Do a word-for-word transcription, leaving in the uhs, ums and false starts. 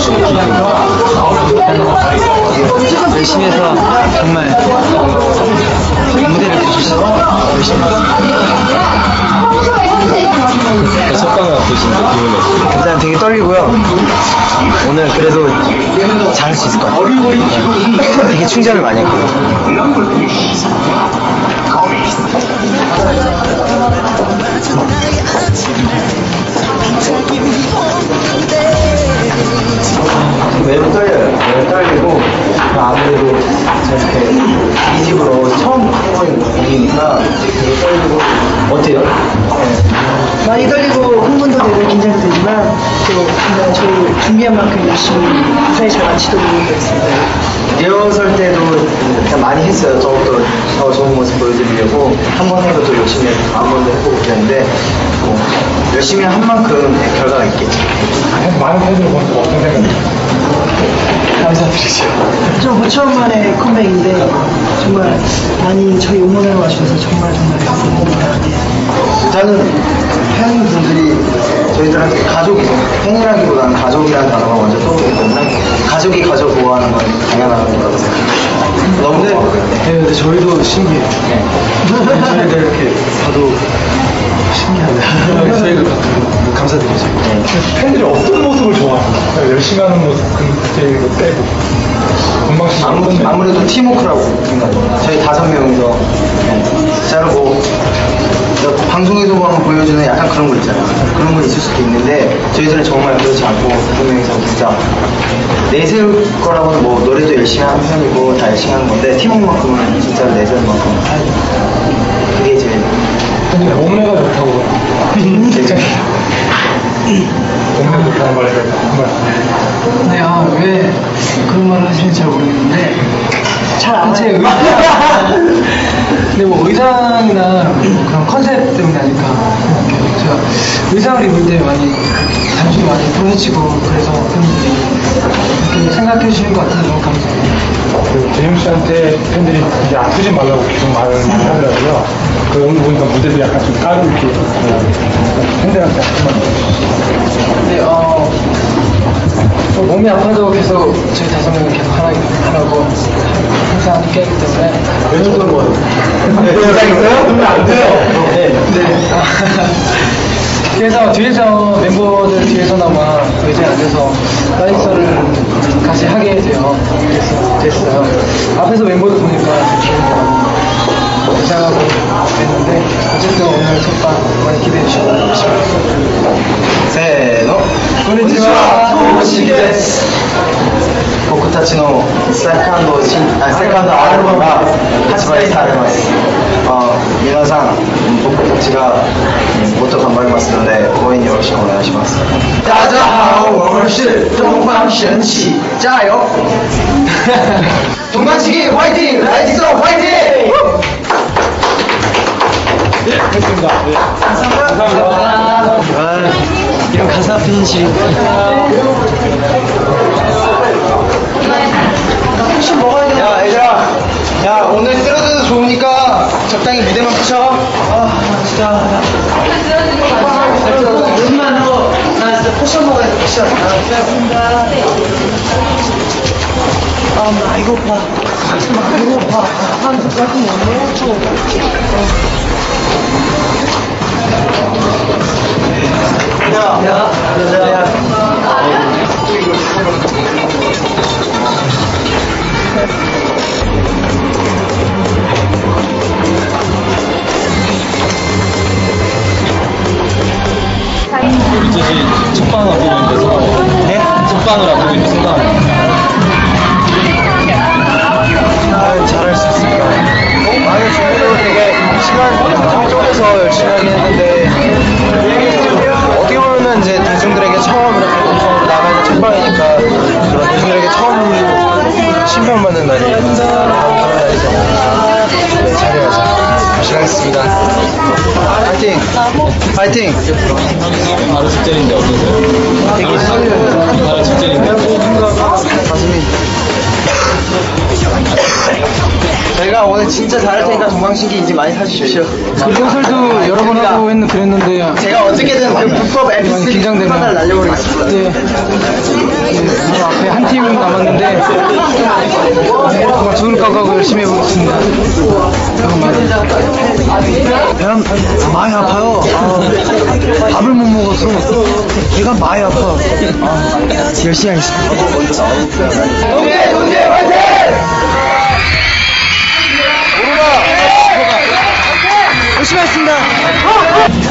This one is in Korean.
열심히 해서 정말 무대를 보여주시고 열심히 첫 방을 앞두신데 기분이 어떠세요? 일단 되게 떨리고요. 오늘 그래도 잘할 수 있을 것 같아요. 되게 충전을 많이 했거든요. 매우 떨려요. 매우 떨리고 아무래도 저렇게 이 집으로 처음 해보는 곡이니까 되게 떨리고 어때요? 네. 많이 떨리고 흥분도 되고 긴장도 되지만 또 그냥 저희 준비한 만큼 열심히 무사히 잘 마치도록 노력하겠습니다. 리허설 때도 그냥 많이 했어요. 더욱더 더 좋은 모습 보여드리려고 한 번 해도 또 열심히 다음번도 해보고 그랬는데 뭐 열심히 한 만큼 결과가 있겠죠. 많은 팬들을 보니까 어떤 생각이에요? 감사드리죠. 좀 처음 만에 컴백인데 정말 많이 저희 응원하러 와주셔서 정말 정말 감사합니다. 일단은 팬분들이 저희들한테 가족이죠. 팬이라기보다는 가족이라는 단어가 먼저 떠오르기 때문에 가족이 가족 보호하는 건 당연한 거라고 생각합니다. 너무 네, 네, 근데 저희도 신기해요. 네. 저희들 이렇게 봐도 신기하네요. 저희가 감사드리죠. 네. 팬들이 어떤 모습을 좋아하나요? 열심히 하는 모습, 그때 이거 빼고. 금방씩 아무, 아무래도 팀워크라고 생각합니다. 저희 다섯 명이서 네. 자르고 방송에서 한번 보여주는 약간 그런 거 있잖아요. 그런 건 있을 수도 있는데 저희들은 정말 그렇지 않고 다섯 명이서 진짜 내세울 거라고는 뭐 노래도 열심히 하는 편이고 다 열심히 하는 건데 팀워크만큼은 진짜 내세울 만큼 하죠. 그게 제일 근데 몸매가 좋다고 굉장히 몸매가 좋다는 말을 정말 네, 아, 왜 그런 말을 하시는지 잘 모르겠는데 잘 안 제 의상 근데 뭐 의상이나 그런 컨셉 때문에 아닐까 생각해요. 제가 의상을 입을 때 많이 단추도 많이 부러지고 그래서 팬들이 이렇게 생각해 주시는 것 같아서 너무 감사해요. 그 제임스 씨한테 팬들이 이제 아프지 말라고 계속 말을 하더라고요. 그 오늘 보니까 무대도 약간 좀 까고 이렇게 팬들한테 아픈 말 네, 어, 몸이 아파도 계속 저희 다섯 명이 계속 하나, 하라고 항상 함께 하기 때문에 왼쪽은 뭐 네, 의상 있어요? 그러면 안 돼요. 네. 네. 그래서 뒤에서 멤버들 뒤에서나마 의자에 앉아서 라이서를 같이 하게 되어 됐어요. 앞에서 멤버들 보니까 기분이 많이 이상하고 됐는데 어쨌든 오늘 첫방 많이 기대해 주시고 열심히 하겠습니다. 세노 고니치와 호시게스 僕たちのセカンド新あセカンドアルバムが発売されます。あ皆さん僕たちがもっと頑張りますので応援よろしくお願いします。大家好，我们是东方神起，加油！동방치기 화이팅! 라이디서 화이팅! 했습니다. 네. 감사합니다. 아, 이런 가사 편지. 야, 얘들아. 야, 오늘 쓰러져도 좋으니까 적당히 무대만 푸셔. 아, 진짜. 요즘만 하고, 나 진짜 포션 먹어야 돼, 포션. 아, 고맙습니다. 아, 나 이거 봐. 이거 봐. 한 숟가락 먹네, 또. 야, 야, 야, 야. 민재 씨 첫방을 앞두고 있는데 소감. 네? 첫방을 앞두고 있는데 소감. 아, 잘할 수 있을까? 많은 준비도 되게 시간 좀 쪼개서 열심히 하긴 했는데 어떻게 보면은 이제 대중들에게 처음 이렇게 방송으로 나가는 첫방이니까 그런 대중들에게 처음 심판받는 날이 그런 날이잖아요. 네, 잘해야죠. 열심히 하겠습니다. 파이팅! 파이팅! 바로 직전인데 어떠세요? 되게 설레요. 바로 직전인데 가슴이 저희가 오늘 진짜 잘할 테니까 동방신기 이제 많이 사주십시오. 그 리허설도 여러 번 하고 했는 그랬는데 제가 어떻게든 그 불법 엠피쓰리 긴장되네요. 하나를 날려버리겠습니다. 네. 네, 바로 앞에 한 팀 남았는데 정말 좋은 각오하고 열심히 해보겠습니다. 배가 많이 아파요. 아, 밥을 못 먹어서 배가 많이 아파. 아, 열심히 하겠습니다. 동재 동재 화이팅! 열심히 하겠습니다.